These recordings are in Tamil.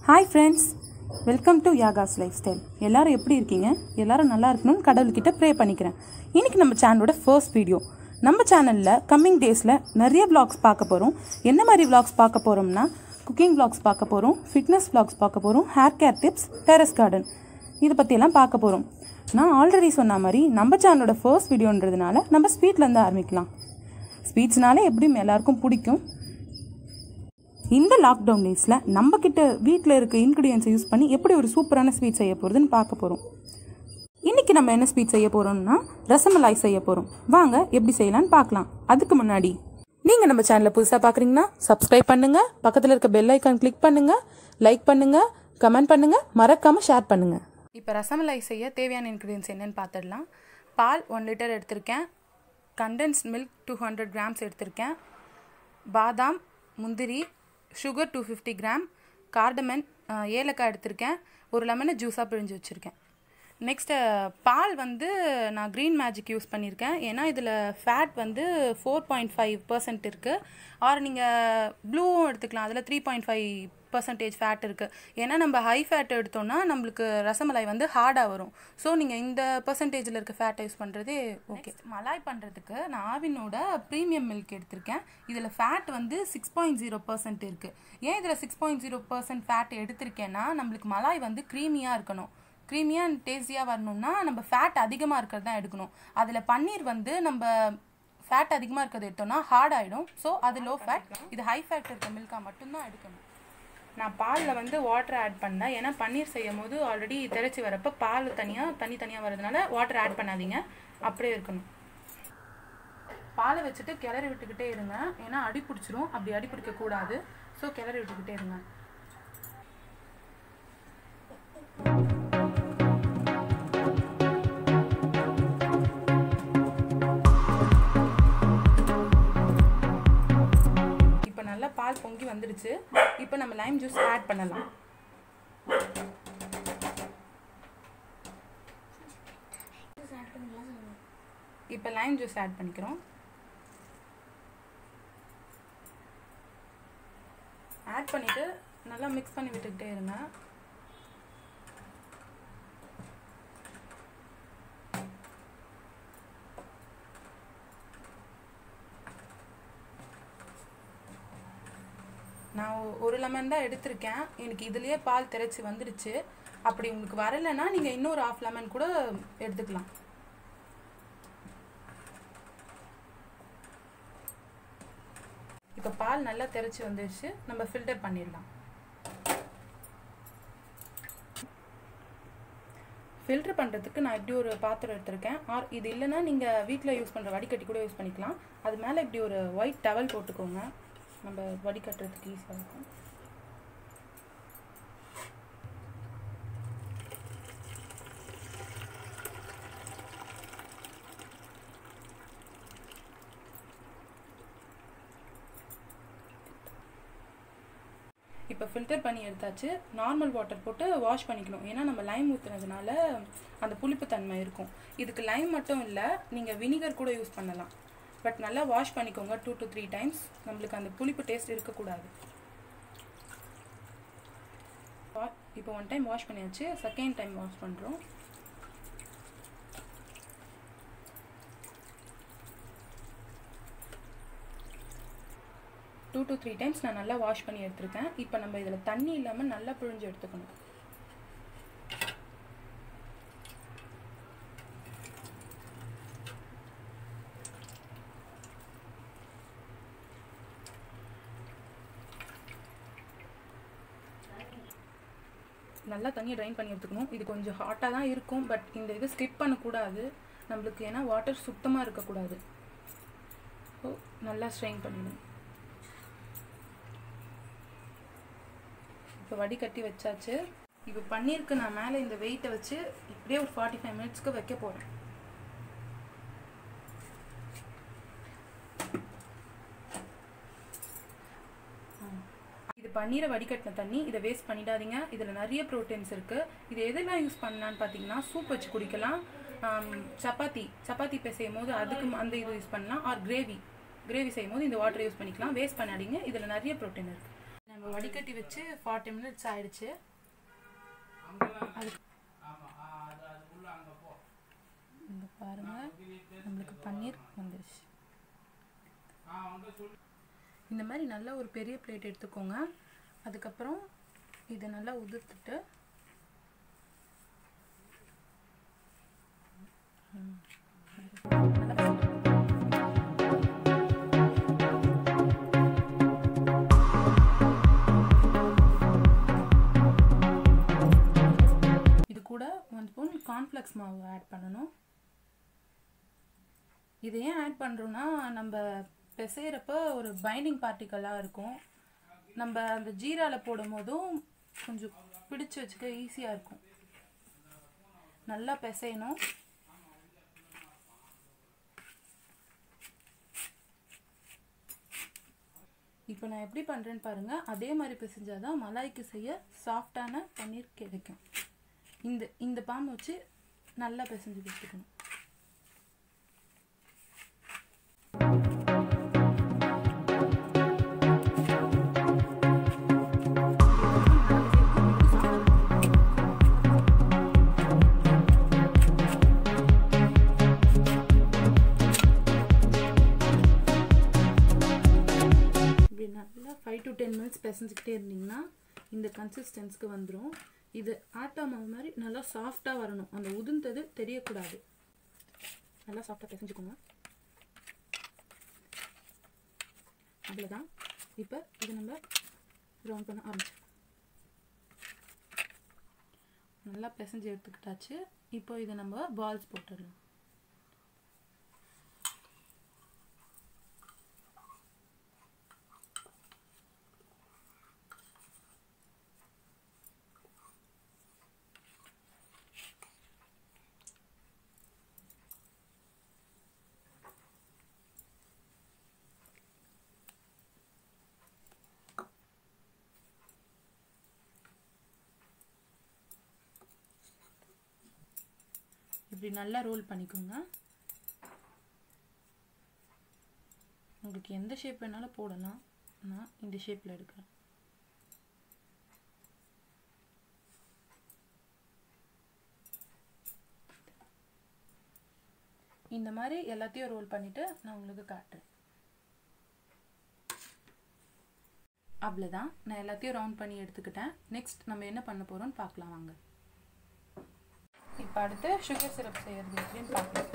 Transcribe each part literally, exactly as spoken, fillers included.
Hi friends, welcome to Yaga's Lifestyle. எல்லாரும் எப்படி இருக்கீங்க? எல்லாரும் நல்லா இருக்கணும்னு கடவுள்கிட்ட ப்ரே பண்ணிக்கிறேன். இன்னைக்கு நம்ம சேனலோட ஃபர்ஸ்ட் வீடியோ. நம்ம சேனல்ல கம்மிங் டேஸ்ல நிறைய vlogs பார்க்க போறோம். என்ன மாதிரி vlogs பார்க்க போறோம்னா குக்கிங் vlogs பார்க்க போறோம், ஃபிட்னஸ் vlogs பார்க்க போறோம், hair care tips, terrace garden இத பத்தி எல்லாம் பார்க்க போறோம். நான் ஆல்ரெடி சொன்ன மாதிரி நம்ம சேனலோட ஃபர்ஸ்ட் வீடியோன்றதுனால நம்ம ஸ்வீட்ல இருந்து ஆரம்பிக்கலாம். ஸ்வீட்ஸ்னாலே எப்படியும் எல்லாருக்கும் பிடிக்கும். இந்த லாக்டவுன் டேஸ்ல நம்ம கிட்ட வீட்டில் இருக்க இன்கிரிடியன்ஸை யூஸ் பண்ணி எப்படி ஒரு சூப்பரான ஸ்வீட் செய்ய போறதுன்னு பார்க்க போறோம். இன்னைக்கு நம்ம என்ன ஸ்வீட் செய்ய போறோம்னா ரசமலாய் செய்ய போறோம். வாங்க எப்படி செய்யலாம்னு பார்க்கலாம். அதுக்கு முன்னாடி நீங்க நம்ம சேனலை புதுசா பாக்குறீங்கன்னா சப்ஸ்கிரைப் பண்ணுங்க, பக்கத்துல இருக்க பெல் ஐகான் கிளிக் பண்ணுங்க, லைக் பண்ணுங்க, கமெண்ட் பண்ணுங்க, மறக்காம ஷேர் பண்ணுங்க. இப்போ ரசமலாய் செய்ய தேவையான இன்கிரிடியன்ஸ் என்னன்னு பார்த்துடலாம். பால் ஒன் லிட்டர் எடுத்திருக்கேன், condensed milk two hundred grams எடுத்திருக்கேன், பாதாம், முந்திரி, sugar two fifty gram, cardamom, ஏலக்காய் எடுத்திருக்கேன், ஒரு லெமனை ஜூஸாக பிழிஞ்சு வச்சுருக்கேன். நெக்ஸ்ட்டு பால் வந்து நான் க்ரீன் மேஜிக் யூஸ் பண்ணியிருக்கேன். ஏன்னா இதில் ஃபேட் வந்து ஃபோர் பாயிண்ட் ஃபைவ் பர்சன்ட் இருக்குது. ஆர் நீங்கள் ப்ளூவும் எடுத்துக்கலாம், அதில் three point five percentage fat இருக்குது. ஏன்னா நம்ம ஹை ஃபேட் எடுத்தோம்னா நம்மளுக்கு ரசமலாய் வந்து ஹார்டாக வரும். ஸோ நீங்கள் இந்த பர்சன்டேஜில் இருக்க ஃபேட்டை யூஸ் பண்ணுறதே ஓகே. மலாய் பண்ணுறதுக்கு நான் ஆவினோட ப்ரீமியம் மில்க் எடுத்திருக்கேன். இதில் ஃபேட் வந்து சிக்ஸ் பாயிண்ட் ஜீரோ பர்சன்ட் இருக்குது. ஏன் இதில் six point zero percent fat எடுத்திருக்கேன்னா நம்மளுக்கு மலாய் வந்து க்ரீமியாக இருக்கணும். க்ரீமியாக அண்ட் டேஸ்டியாக வரணும்னா நம்ம ஃபேட் அதிகமாக இருக்கிறது தான் எடுக்கணும். அதில் பன்னீர் வந்து நம்ம ஃபேட் அதிகமாக இருக்கிறது எடுத்தோம்னா ஹார்ட் ஆகிடும். ஸோ அது லோ ஃபேட், இது ஹை ஃபேட் இருக்க மில்காக மட்டும்தான் எடுக்கணும். நான் பாலில் வந்து வாட்டர் ஆட் பண்ணேன். ஏன்னா பன்னீர் செய்யும் போது ஆல்ரெடி திரைச்சி வரப்போ பால் தனியாக தனி தனியாக வரதுனால வாட்டர் ஆட் பண்ணாதீங்க, அப்படியே இருக்கணும். பாலை வச்சுட்டு கிளறி விட்டுக்கிட்டே இருங்க, ஏன்னா அடி பிடிச்சிரும். அப்படி அடி பிடிக்கக்கூடாது. ஸோ கிளறி விட்டுக்கிட்டே இருங்க. நல்லா பால் பொங்கி வந்துடுச்சு. இப்போ நம்ம லைம் ஜூஸ் ஆட் பண்ணலாம். இப்போ லைம் ஜூஸ் ஆட் பண்ணிக்கிறோம். ஆட் பண்ணிட்டு நல்லா மிக்ஸ் பண்ணி விட்டுக்கிட்டே இருங்க. நான் ஒரு லெமன் தான் எடுத்திருக்கேன். எனக்கு இதுலேயே பால் திரைச்சி வந்துடுச்சு. அப்படி உங்களுக்கு வரலைன்னா நீங்கள் இன்னொரு ஆஃப் லெமன் கூட எடுத்துக்கலாம். இப்போ பால் நல்லா திரைச்சி வந்துடுச்சு. நம்ம ஃபில்டர் பண்ணிடலாம். ஃபில்டர் பண்ணுறதுக்கு நான் இப்படி ஒரு பாத்திரம் எடுத்திருக்கேன். ஆர் இது இல்லைன்னா நீங்கள் வீட்டில் யூஸ் பண்ணுற வடிகட்டி கூட யூஸ் பண்ணிக்கலாம். அது மேலே இப்படி ஒரு ஒயிட் டவல் போட்டுக்கோங்க, நம்ம வடிகட்டுறதுக்கு ஈஸியாக இருக்கும். இப்போ ஃபில்டர் பண்ணி எடுத்தாச்சு. நார்மல் வாட்டர் போட்டு வாஷ் பண்ணிக்கணும். ஏன்னா நம்ம லைம் ஊற்றுனதுனால அந்த புளிப்பு தன்மை இருக்கும். இதுக்கு லைம் மட்டும் இல்லை, நீங்கள் வினிகர் கூட யூஸ் பண்ணலாம். பட் நல்லா வாஷ் பண்ணிக்கோங்க டூ டு த்ரீ டைம்ஸ். நம்மளுக்கு அந்த புளிப்பு டேஸ்ட் இருக்கக்கூடாது. இப்போ ஒன் டைம் வாஷ் பண்ணியாச்சு, செகண்ட் டைம் வாஷ் பண்ணுறோம். டூ டு த்ரீ டைம்ஸ் நான் நல்லா வாஷ் பண்ணி எடுத்துருக்கேன். இப்போ நம்ம இதில் தண்ணி இல்லாமல் நல்லா பிழிஞ்சு எடுத்துக்கணும். நல்லா தண்ணியை ட்ரைன் பண்ணி எடுத்துக்கணும். இது கொஞ்சம் ஹாட்டாக தான் இருக்கும், பட் இந்த இது ஸ்கிப் பண்ணக்கூடாது நம்மளுக்கு. ஏன்னா வாட்டர் சுத்தமாக இருக்கக்கூடாது. ஸோ நல்லா ஸ்ட்ரெயின் பண்ணிடணும். இப்போ வடிகட்டி வச்சாச்சு. இப்போ பன்னீருக்கு நான் மேலே இந்த வெயிட்டை வச்சு இப்படியே ஒரு ஃபார்ட்டி ஃபைவ் மினிட்ஸ்க்கு வைக்க போகிறேன். இது பன்னீரை வடிகட்டின தண்ணி, இதை வேஸ்ட் பண்ணிடாதீங்க. இதில் நிறைய ப்ரோட்டீன்ஸ் இருக்குது. இது எதெல்லாம் யூஸ் பண்ணலான்னு பார்த்தீங்கன்னா சூப் வச்சு குடிக்கலாம், சப்பாத்தி சப்பாத்தி பிசையும் போது அதுக்கு அந்த இது யூஸ் பண்ணலாம், ஆர் கிரேவி கிரேவி செய்யும் போது இந்த வாட்டர் யூஸ் பண்ணிக்கலாம். வேஸ்ட் பண்ணாதீங்க, இதில் நிறைய ப்ரோட்டீன் இருக்குது. நம்ம வடிகட்டி வச்சு ஃபார்ட்டி மினிட்ஸ் ஆயிடுச்சு. இங்க பாருங்க நம்மளுக்கு பன்னீர் வந்துருச்சு. இந்த மாதிரி நல்ல ஒரு பெரிய பிளேட் எடுத்துக்கோங்க. அதுக்கப்புறம் இதை நல்லா உதிர்த்துட்டு இது கூட ஒன் ஸ்பூன் கார்ன்ஃப்ளெக்ஸ் மாவு ஆட் பண்ணணும். இது ஏன் ஆட் பண்ணுறோன்னா நம்ம பிசைகிறப்ப ஒரு பைண்டிங் பார்ட்டிக்கலாக இருக்கும். நம்ம அந்த ஜீராவில் போடும் போதும் கொஞ்சம் பிடிச்சு வச்சுக்க ஈஸியாக இருக்கும். நல்லா பிசையணும். இப்போ நான் எப்படி பண்ணுறேன்னு பாருங்கள். அதே மாதிரி பிசைஞ்சாதான் மலாய்க்கு செய்ய சாஃப்டான பன்னீர் கிடைக்கும். இந்த இந்த பாம்பு வச்சு நல்லா பிசைஞ்சு கொடுத்துக்கணும். நல்லா ஃபைவ் டு டென் மினிட்ஸ் பிசைஞ்சிக்கிட்டே இருந்தீங்கன்னா இந்த கன்சிஸ்டன்ஸ்க்கு வந்துடும். இது ஆட்டா மாவு மாதிரி நல்லா சாஃப்டாக வரணும். அந்த உதிர்ந்தது தெரியக்கூடாது. நல்லா சாஃப்டாக பிசைஞ்சுக்கோங்க. அவ்வளோதான். இப்போ இது நம்ம ரவுண்ட் பண்ண ஆரம்பிச்சோம். நல்லா பிசைஞ்சு எடுத்துக்கிட்டாச்சு. இப்போ இதை நம்ம பால்ஸ் போட்டுடலாம். இப்படி நல்லா ரோல் பண்ணிக்கோங்க. உங்களுக்கு எந்த ஷேப் வேணாலும் போடலாம். நான் இந்த ஷேப்பில் எடுக்கிறேன். இந்த மாதிரி எல்லாத்தையும் ரோல் பண்ணிவிட்டு நான் உங்களுக்கு காட்டுறேன். அவ்வளோதான். நான் எல்லாத்தையும் ரவுண்ட் பண்ணி எடுத்துக்கிட்டேன். நெக்ஸ்ட் நம்ம என்ன பண்ண போகிறோம்னு பார்க்கலாம் வாங்க. இப்போ அடுத்து சுகர் சிரப் செய்யறது எப்படின்னு பார்க்கலாம்.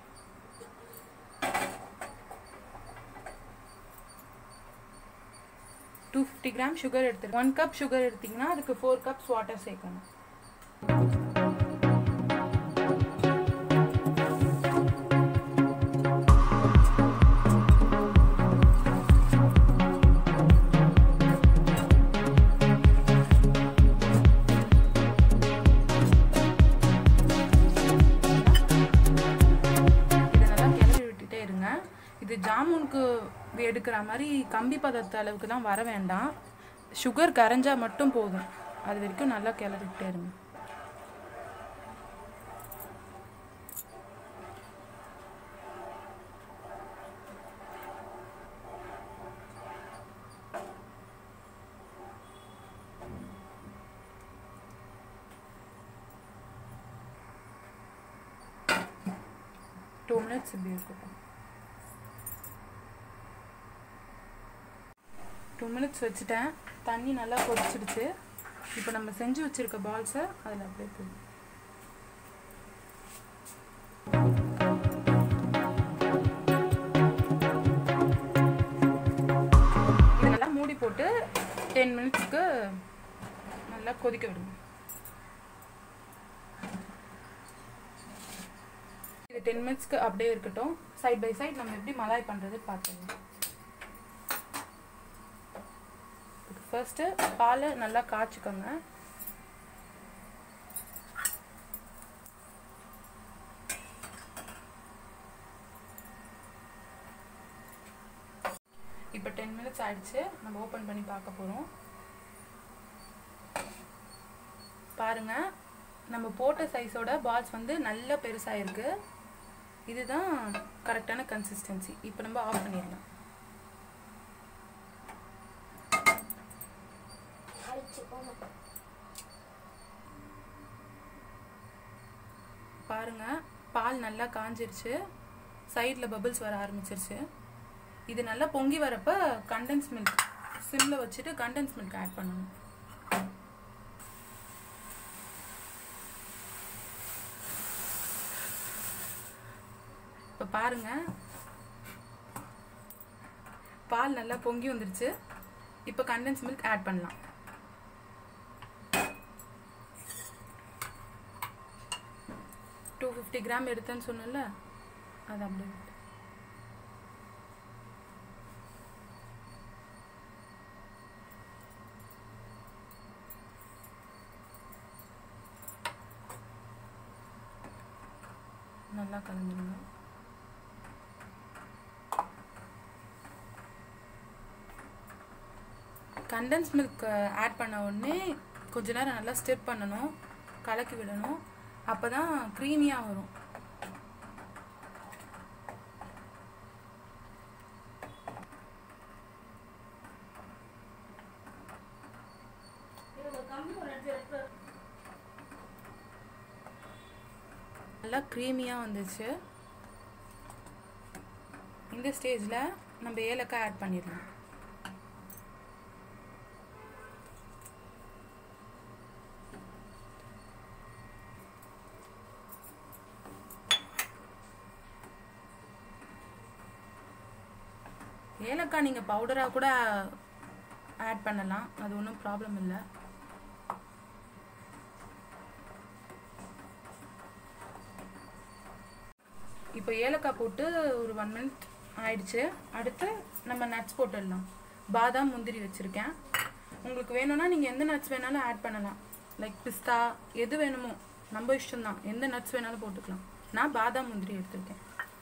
டூ ஃபிஃப்டி கிராம் சுகர் எடுத்து ஒன் கப் சுகர் எடுத்தீங்கன்னா அதுக்கு ஃபோர் கப்ஸ் வாட்டர் சேர்க்கணும். இது ஜாமுனுக்கு எடுக்கிற மாதிரி கம்பி பதத்த அளவுக்கு தான் வர வேண்டாம். சுகர் கரைஞ்சா மட்டும் போதும். அது வரைக்கும் நல்லா கிளறிக்கிட்டே இருங்க. டூ மினிட்ஸ் இப்படி இருக்கட்டும். டூ மினிட்ஸ் வச்சுட்டேன். தண்ணி நல்லா கொதிச்சிடுச்சு. இப்போ நம்ம செஞ்சு வச்சுருக்க பால்ஸை அதில் அப்படியே போடும். இது நல்லா மூடி போட்டு டென் மினிட்ஸ்க்கு நல்லா கொதிக்க விடுங்க. இது டென் மினிட்ஸ்க்கு அப்படியே இருக்கட்டும். சைட் பை சைட் நம்ம எப்படி மலாய் பண்ணுறது பார்த்துக்கலாம். ஃபர்ஸ்ட்டு பால் நல்லா காய்ச்சிக்கோங்க. இப்போ டென் மினிட்ஸ் ஆயிடுச்சு. நம்ம ஓப்பன் பண்ணி பார்க்க போகிறோம். பாருங்க, நம்ம போட்ட சைஸோட பால்ஸ் வந்து நல்ல பெருசாக இருக்கு. இதுதான் கரெக்டான கன்சிஸ்டன்சி. இப்போ நம்ம ஆஃப் பண்ணிடலாம். பாருங்கள், பால் நல்லா காஞ்சிருச்சு, சைடில் பபிள்ஸ் வர ஆரம்பிச்சிருச்சு. இது நல்லா பொங்கி வரப்போ கண்டென்ஸ் மில்க் சிம்மில் வச்சுட்டு கண்டென்ஸ் மில்க் ஆட் பண்ணணும். இப்போ பாருங்கள், பால் நல்லா பொங்கி வந்துருச்சு. இப்போ கண்டென்ஸ் மில்க் ஆட் பண்ணலாம். டூ ஃபிஃப்டி கிராம் எடுத்தேன்னு சொன்னல, அது அப்படியே நல்லா கலந்துருங்க. கண்டென்ஸ் மில்க் ஆட் பண்ண உடனே கொஞ்ச நேரம் நல்லா ஸ்டிர் பண்ணணும், கலக்கி விடணும். அப்போ தான் க்ரீமியாக வரும். நல்லா க்ரீமியாக வந்துச்சு. இந்த ஸ்டேஜில் நம்ம ஏலக்காய் ஆட் பண்ணிடலாம். ஏலக்காய் நீங்கள் பவுடராக கூட ஆட் பண்ணலாம், அது ஒன்றும் ப்ராப்ளம் இல்லை. இப்போ ஏலக்காய் போட்டு ஒரு ஒன் மினிட் ஆயிடுச்சு. அடுத்து நம்ம நட்ஸ் போட்டுடலாம். பாதாம் முந்திரி வச்சுருக்கேன். உங்களுக்கு வேணும்னா நீங்கள் எந்த நட்ஸ் வேணாலும் ஆட் பண்ணலாம். லைக் பிஸ்தா, எது வேணுமோ நம்ம இஷ்டம்தான், எந்த நட்ஸ் வேணாலும் போட்டுக்கலாம். நான் பாதாம் முந்திரி எடுத்துருக்கேன்.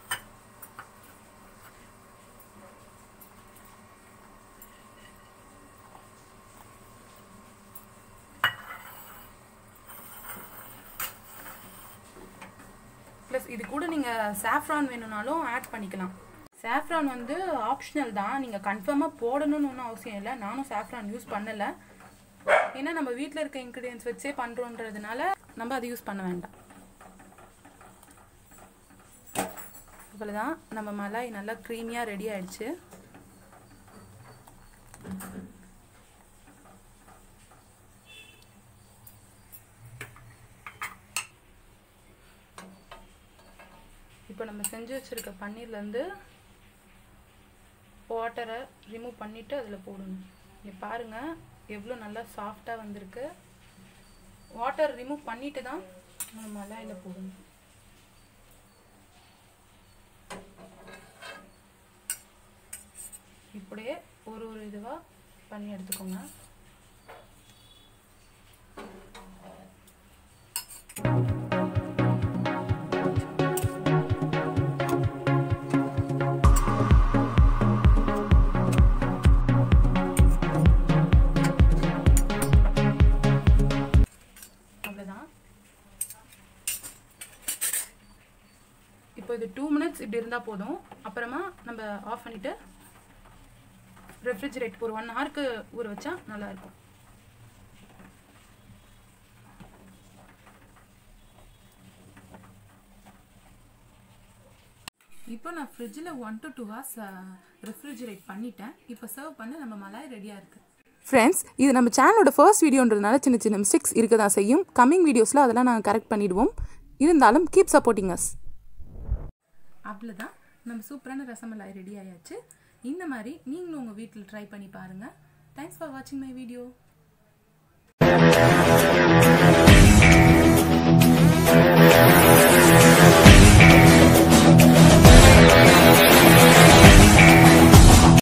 ப்ளஸ் இது கூட நீங்கள் சாஃப்ரான் வேணும்னாலும் ஆட் பண்ணிக்கலாம். சாஃப்ரான் வந்து ஆப்ஷனல் தான், நீங்கள் கன்ஃபார்மாக போடணும்னு ஒன்றும் அவசியம் இல்லை. நானும் சாஃப்ரான் யூஸ் பண்ணலை, ஏன்னா நம்ம வீட்டில் இருக்க இன்க்ரீடியன்ஸ் வச்சே பண்ணுறோன்றதுனால நம்ம அதை யூஸ் பண்ண வேண்டாம். அவ்வளோதான், நம்ம மலாய் நல்லா க்ரீமியாக ரெடி ஆயிடுச்சு. இப்போ நம்ம செஞ்சு வச்சுருக்க பன்னீர்லேருந்து வாட்டரை ரிமூவ் பண்ணிவிட்டு அதில் போடணும். இங்கே பாருங்கள் எவ்வளோ நல்லா சாஃப்டாக வந்திருக்கு. வாட்டர் ரிமூவ் பண்ணிட்டு தான் நம்ம மலாயில் போடணும். இப்படியே ஒரு ஒரு இதுவாக பண்ணி எடுத்துக்கோங்க. இப்போ இது டூ மினிட்ஸ் இப்படி இருந்தால் போதும். அப்புறமா நம்ம ஆஃப் பண்ணிவிட்டு ரெஃப்ரிஜரேட் ஒரு ஒன் ஹவருக்கு ஊற வச்சா நல்லாயிருக்கும். இப்போ நான் ஃப்ரிட்ஜில் one to two hours refrigerate பண்ணிட்டேன். இப்போ சர்வ் பண்ண நம்ம மலாய் ரெடியாக இருக்குது. ஃப்ரெண்ட்ஸ், இது நம்ம சேனலோட ஃபர்ஸ்ட் வீடியோன்றதுனால சின்ன சின்ன மிஸ்டேக்ஸ் இருக்க தான் செய்யும். கம்மிங் வீடியோஸில் அதெல்லாம் நாங்கள் கரெக்ட் பண்ணிவிடுவோம். இருந்தாலும் கீப் சப்போர்ட்டிங் அஸ். அவ்வளோதான், நம்ம சூப்பரான ரசமலாய் ரெடி ஆயாச்சு. இந்த மாதிரி நீங்களும் உங்கள் வீட்டில் ட்ரை பண்ணி பாருங்கள். தேங்க்ஸ் ஃபார் வாட்சிங் மை வீடியோ.